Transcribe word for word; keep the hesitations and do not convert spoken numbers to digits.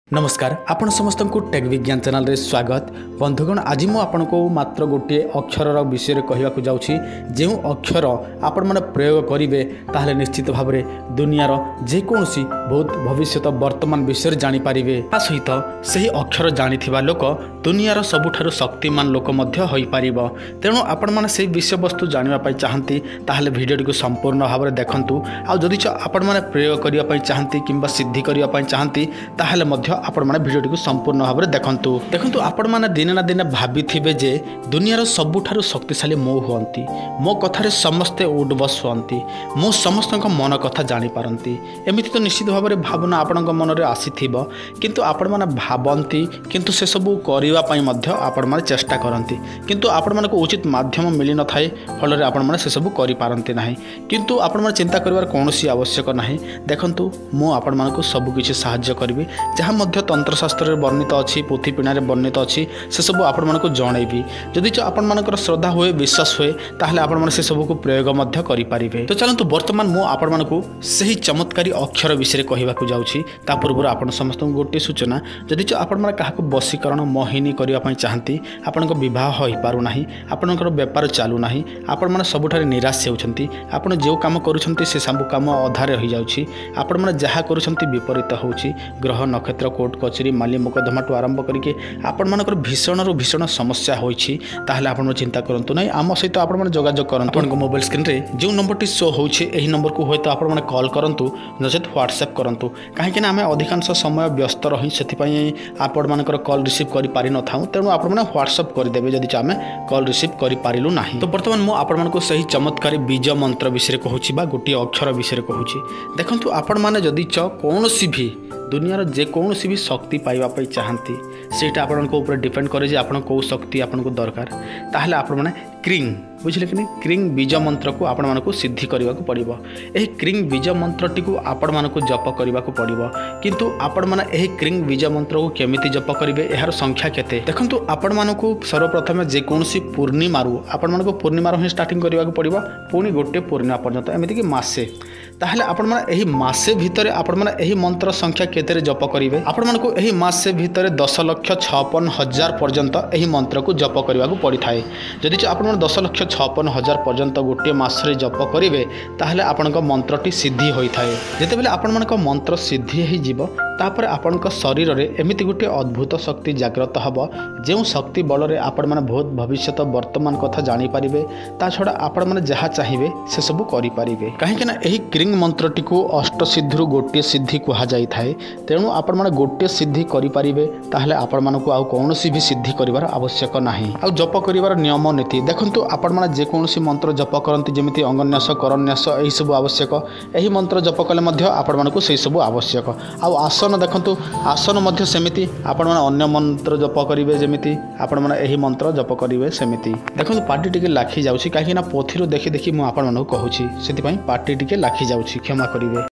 नमस्कार आपण समस्त को टेक विज्ञान चैनल रे स्वागत बंधुगण। आज मु आपण को मात्र गोटे अक्षर विषय कहवाक जाऊँगी जो अक्षर आपण मैंने प्रयोग करेंगे ताहले निश्चित भाव में दुनियार जेकोसी बहुत भविष्य वर्तमान विषय जानीपारे। ता सहित से अक्षर जानी लोक दुनियार सबुठारु शक्तिमान लोक हो तेणु आपण मैंने से विषय वस्तु जानापी चाहती ताहले भिडियो को संपूर्ण भाव में देखूँ। आदि आपण मैंने प्रयोग करने चाहती कि सिद्धि करने चाहती ताहले आपण माने भिडियो को संपूर्ण भाव में देखंतु देखंतु आपण माने दिने ना दिने भाबी थिबे जे दुनियार सबुठारु शक्तिशाली मो हुअंती, मो कथारे समस्ते उडबस हुअंती, मो समस्त मन कथा जानी पारंती। एमिति तो निश्चित भाव में भावना आपण मन रे आसीथिबो किंतु आपण माने भाबंती किंतु से सब करिवा पई मध्य आपण माने चेष्टा करंती किंतु आपण माने को उचित माध्यम मिली न थाए फल रे आपण माने से सब करि पारंती नाही किंतु आपण माने चिंता करिवार कोनोसी आवश्यक नाही। देखंतु मो आपण माने को सब किछि सहाय्य करबी जहाँ तंत्रशास्त्र वर्णित अच्छी पोथी पिणारे वर्णित अच्छी से सब आपण मानक जनइबी। जदि आपण मानकर श्रद्धा हुए विश्वास हुए ताहले आपण माने से सब को प्रयोग मध्य करि पारिबे। तो चलंतु वर्तमान मु आपण मानक सही चमत्कारी अक्षर विषय कहवाक जाउछि। ता पूर्व आपण समस्त गोटे सूचना जदि आपण माने काहाको वशीकरण मोहिनी करिवा पई चाहंती आपनको विवाह होई पारु नाही आपनकर व्यापार चालू नाही आपण माने सबुठारे निराश हेउछंती आपण जे काम करूछंती से सब काम अधारे रहि जाउछि आपण माने जहा करूछंती विपरीत होउछि ग्रह नक्षत्र कोर्ट कचेरी माली मुकदमा टू आरंभ करके आपण मानकर भीषण रु भीषण समस्या होइछि ताहले आपण चिंता करंतु नै आम सहित आपण माने जोगाजोग करंतु। आपण मोबाइल स्क्रीन रे जो नंबर टी शो होइछि एही नंबर को होय तो आपण माने कॉल करंतु नचेत व्हाट्सएप करंतु काहे कि ना हमें अधिकांश समय व्यस्त रही सेति पई आपण मानकर कॉल रिसीव करि पारि न थाउ तेनु आपण माने व्हाट्सएप करि देबे जदि हमें कॉल रिसीव करि पारिलु नाही। तो वर्तमान मो आपण मानको सही चमत्कारी बीज मंत्र विषय कहूछि बा गोटी अक्षर विषय कहूछि। देखंतु आपण माने जदि च कोनोसी भी दुनियार जेकोसी भी शक्ति पाइबा चाहती सेटा आपण ऊपर डिपेंड करे जे आपण को शक्ति आपण को दरकार ताहले आपण माने क्रिंग बुझले कि क्रिंग बीज मंत्र को आपण मानक सिद्धि करने को पड़ो। यह क्रिंग बीज मंत्र टी आपण मानक जप करने को पड़ो किंतु आपण माने यह क्रिंग बीज मंत्र को केमिति जप करेंगे यार संख्या केते देखंतु आपण मानक सर्वप्रथम जेकोसी पूर्णिमा आपण मानक पूर्णिमार ही स्टार्टिंग करने को पड़ो पुणी गोटे पूर्णिमा पर्यंत एमती कि मसे ताहले आपण माने एही मासे भितर आपण माने एही मंत्र संख्या केते जप करेंगे आपण मानक एही मासे भितर दस लक्ष छप्पन हजार पर्यंत एही मंत्र को जप करने को पड़ी थाए। जदि आपण दस लक्ष छप्पन हजार पर्यंत गोटे मासरे जप करेंगे ताहले आपण मंत्रटी सिद्धि होता है। जितेबाला आपण मानक मंत्र सिद्धि हो जीव तापर आपण शरीर में एमती गोटे अद्भुत शक्ति जागृत हम जो शक्ति बल में आपण मैंने बहुत भविष्य वर्तमान कथा जानीपारे ता छड़ा आपण मैंने जहाँ चाहिए से सब करें कहीं क्रिंग मंत्रटी को अष्ट सिद्धि गोटे सिद्धि कहुई थाए तेणु आपण मैंने गोटे सिद्धि करेंगे ताहले आपण मानक आउ कौन भी सिद्धि कर आवश्यक नहीं। आ जप कर नियम नीति देखो आपण मैंने जेकोसी मंत्र जप करती जमी अंगन्यास करन्यास यही सब आवश्यक यही मंत्र जप कले आपण मानक से सब आवश्यक। आउ आसन देखंतु आसन मध्य सेमिति आपण माने अन्य मंत्र जप करिवे जेमिति आपण माने एही मंत्र जप करिवे सेमिति। देखंतु पार्टी टिके लाखी जाउछि काहे ना पोथीरो देखि देखि मु आपण मानक कहूछि सेति पई पार्टी टिके लाखी जाउछि क्षमा करिवे।